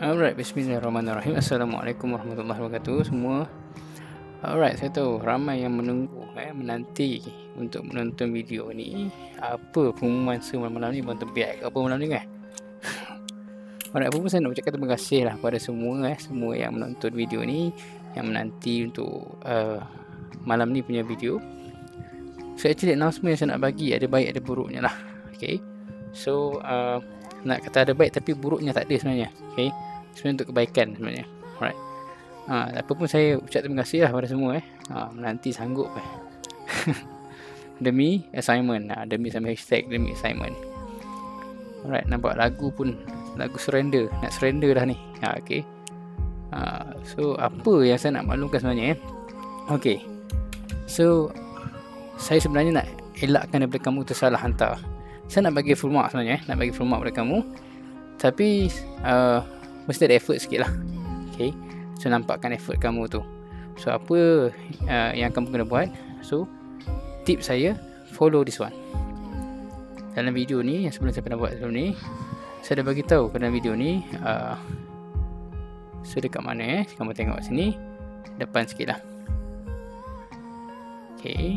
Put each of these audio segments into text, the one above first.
Alright, bismillahirrahmanirrahim. Assalamualaikum warahmatullahi wabarakatuh semua. Alright, saya tahu ramai yang menanti untuk menonton video ni. Apa pengumuman semalam ni, bantu biak apa malam ni kan? Alright, apa pun saya nak ucapkan terima kasih lah pada semua semua yang menonton video ni, yang menanti untuk malam ni punya video. So actually announcement yang saya nak bagi ada baik ada buruknya lah. Okay, so nak kata ada baik tapi buruknya tak ada sebenarnya. Okay, sebenarnya untuk kebaikan sebenarnya. Alright, apa pun saya ucap terima kasih lah pada semua menanti sanggup demi assignment, demi sama hashtag demi assignment. Alright, nampak lagu pun lagu surrender, nak surrender dah ni. Okay, so apa yang saya nak maklumkan sebenarnya okay, so saya sebenarnya nak elakkan daripada kamu tersalah hantar. Saya nak bagi full mark sebenarnya, nak bagi full mark pada kamu, tapi mesti ada effort sikit lah. Okay, so nampakkan effort kamu tu. So apa yang kamu kena buat? So tip saya, follow this one. Dalam video ni yang sebelum saya pernah buat sebelum ni, saya dah bagi tahu dalam video ni so dekat mana kamu tengok sini, depan sikit lah. Okay,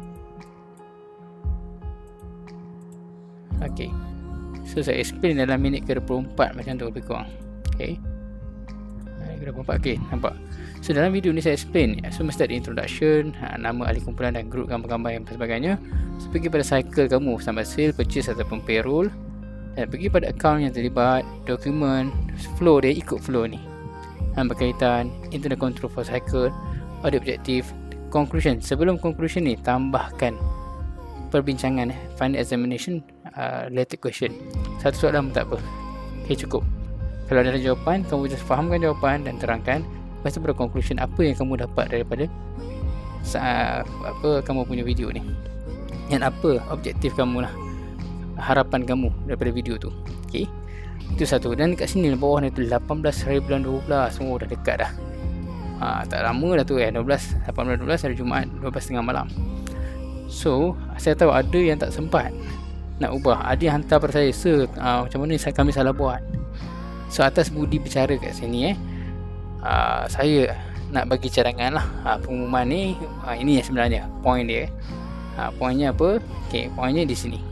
okay, so saya explain dalam minit ke-24 macam tu lebih kurang. Okay, ke-24. Okay, nampak. So dalam video ni saya explain, so mesti ada introduction, nama ahli kumpulan dan grup gambar-gambar yang sebagainya. So pergi pada cycle kamu sampai sale, purchase ataupun payroll, dan pergi pada account yang terlibat, dokumen, flow dia, ikut flow ni berkaitan internal control for cycle, audit objective, conclusion. Sebelum conclusion ni tambahkan perbincangan final examination related question. Satu soalan pun tak apa. Okay, cukup. Kalau ada jawapan, kamu just fahamkan jawapan dan terangkan. Lepas tu pada conclusion apa yang kamu dapat daripada apa kamu punya video ni, dan apa objektif kamu lah, harapan kamu daripada video tu. Okay, itu satu. Dan kat sini bawah ni tu 18 hari bulan 12, semua dah dekat dah. Tak lama dah tu 18 hari Jumaat 12.30 malam. So saya tahu ada yang tak sempat nak ubah, ada yang hantar pada saya, sir macam mana kami salah buat. So atas budi bicara kat sini saya nak bagi cadangan lah. Pengumuman ni ini yang sebenarnya point dia. Poinnya apa? Okay, poinnya di sini.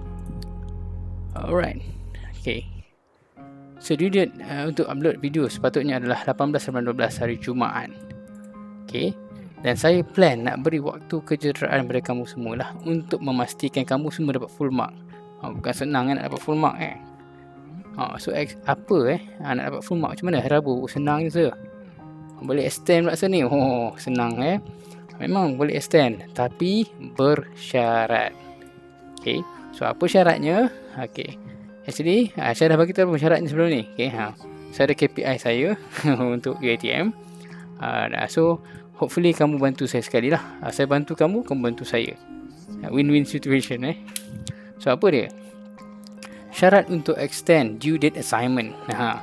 Alright, okay, so due date untuk upload video sepatutnya adalah 18/12 hari Jumaat. Okay, dan saya plan nak beri waktu kejuaraan kepada kamu semualah untuk memastikan kamu semua dapat full mark. Bukan senang nak dapat full mark so apa nak dapat full mark macam mana? Hari Rabu senang je, boleh extend pula ni. Senang memang boleh extend, tapi bersyarat. Okay, so apa syaratnya? Okay, actually saya dah bagi tahu syaratnya sebelum ni. Okay, saya ada KPI saya untuk UiTM. So hopefully kamu bantu saya sekali lah. Saya bantu kamu, kamu bantu saya. Win-win situation So apa dia? Syarat untuk extend due date assignment.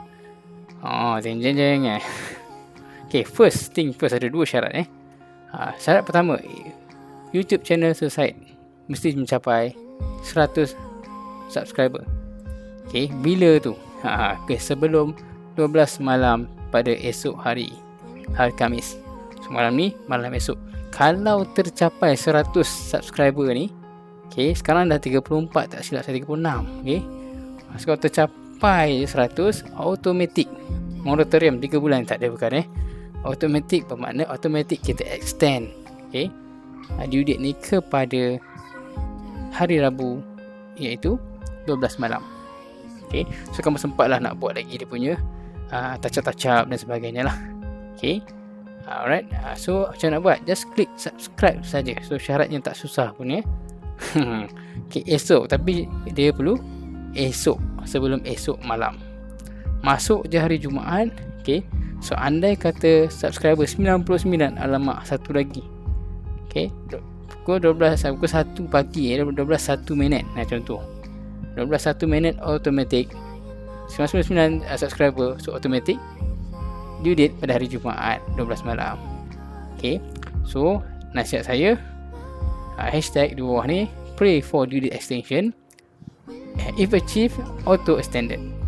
Jeng. Okay, first thing first, ada dua syarat syarat pertama, YouTube channel Serside mesti mencapai 100 subscriber. Okay, bila tu? Okay, sebelum 12 malam pada esok hari Khamis. So, malam ni, malam esok. Kalau tercapai 100 subscriber ni, okay, sekarang dah 34 tak silap saya, 36. Okay, so, kalau tercapai 100, automatic moratorium 3 bulan tak ada bukan automatic bermakna automatic kita extend. Okay, due date ni kepada hari Rabu, iaitu 12 malam. Okay, so kamu sempatlah nak buat lagi dia punya touch-up dan sebagainya lah. Okay, alright, so macam nak buat, just klik subscribe saja. So syaratnya tak susah pun okay, esok, tapi dia perlu esok, sebelum esok malam. Masuk je hari Jumaat. Okay, so andai kata subscriber 99, alamak satu lagi. Okay, pukul 1 pagi 12:01 macam tu, 12:01 automatic 99 subscriber. So automatic due date pada hari Jumaat 12 malam. Okay, so nasihat saya, hashtag di bawah ni, pray for due date extension, if achieved auto extended.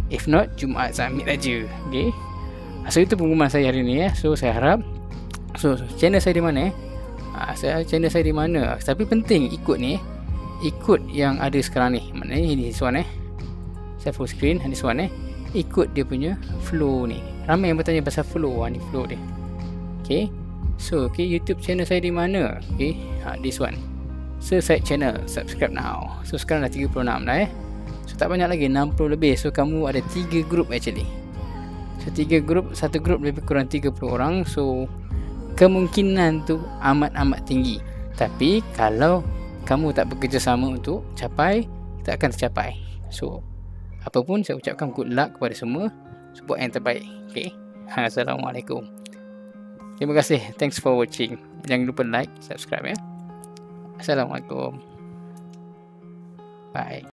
If not, Jumaat submit aja. Okay. So itu pengumuman saya hari ni So saya harap channel saya di mana channel saya di mana. Tapi penting ikut ni, ikut yang ada sekarang ni. Maknanya this one saya full screen this one ikut dia punya flow ni. Ramai yang bertanya pasal flow ni flow dia. Okay. So YouTube channel saya di mana? Okay, this one. Suicide channel, subscribe now. So sekarang dah 36 dah So tak banyak lagi, 60 lebih. So kamu ada 3 group actually. So 3 group, satu group lebih kurang 30 orang. So kemungkinan tu amat-amat tinggi. Tapi kalau kamu tak bekerjasama untuk capai, kita akan tercapai. So apapun saya ucapkan good luck kepada semua. So buat yang terbaik. Okay. Assalamualaikum. Terima kasih. Thanks for watching. Jangan lupa like, subscribe Assalamualaikum. Bye.